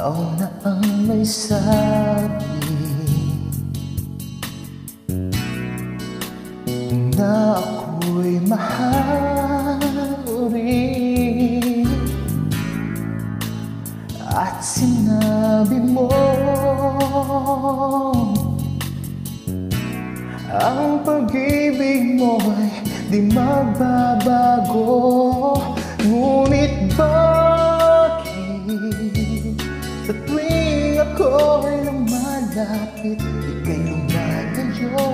Ikaw na ang may sabi na ako'y mahal rin. At sinabi mo ang pag-ibig mo'y di magbabago. Ngunit bakit sa tuwing ako'y lumalapit, ika'y lumalayo?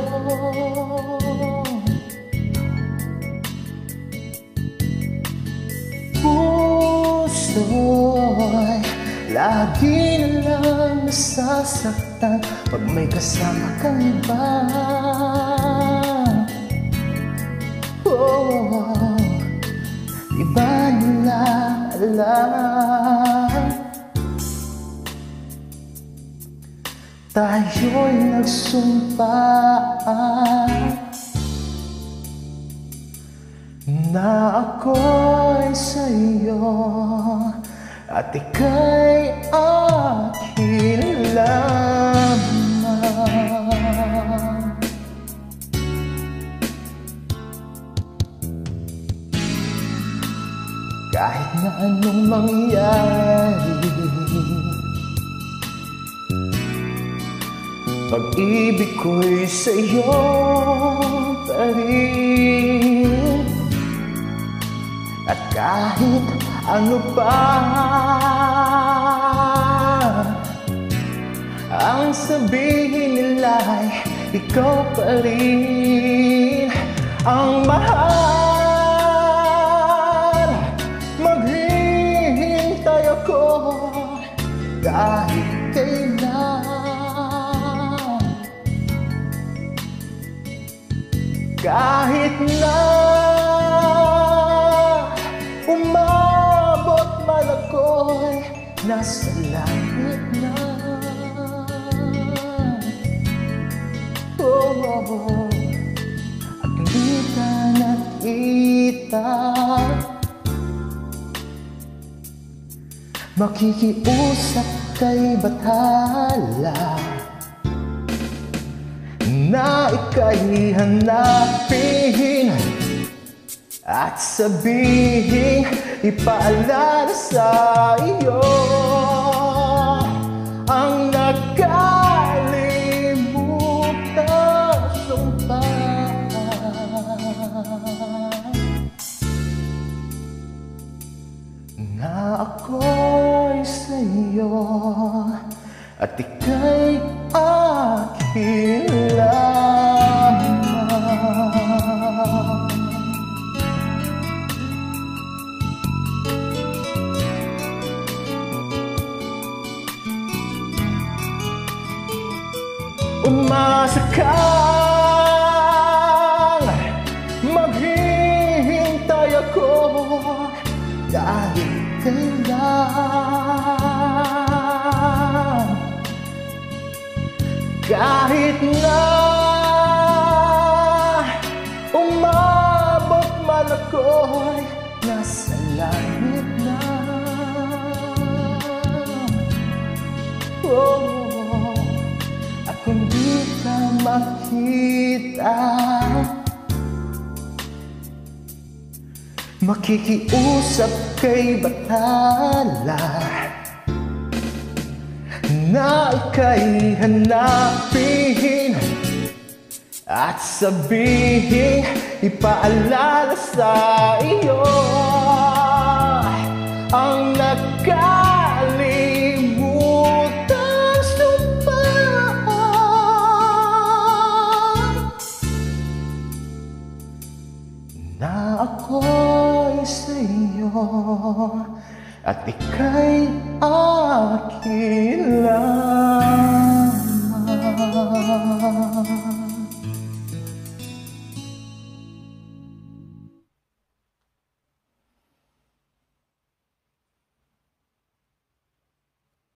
Puso'y lagi na lang nasasaktan pag may kasama kang iba. Oh, iba nila alam, tayo'y nagsumpaan na ako'y sa'yo at ika'y akin lamang. Kahit na anong mangyari, pag-ibig ko'y sa'yo pa rin. At kahit ano pa ang sabihin nila'y ikaw pa rin ang mahal. Maghihintay ako kahit kailan, kahit na umabot man ako'y nasa langit na. Oh, at hindi ka nakita, makikiusap kay bathala na ika'y hanapin at sabihin, ipaalala sa iyo ang nakalimutan sumpa. Na ako'y sa'yo at ika'y akin lamang. Umasa kang maghihintay ako kahit kailan, kahit na umabot man ako'y nasa langit na. Oh, at kung di ka makita, makikiusap kay bathala na ika'y hanapin at sabihin, ipaalala sa iyo ang nakalimutan sumpa. Na ako'y sa'yo at ika'y akin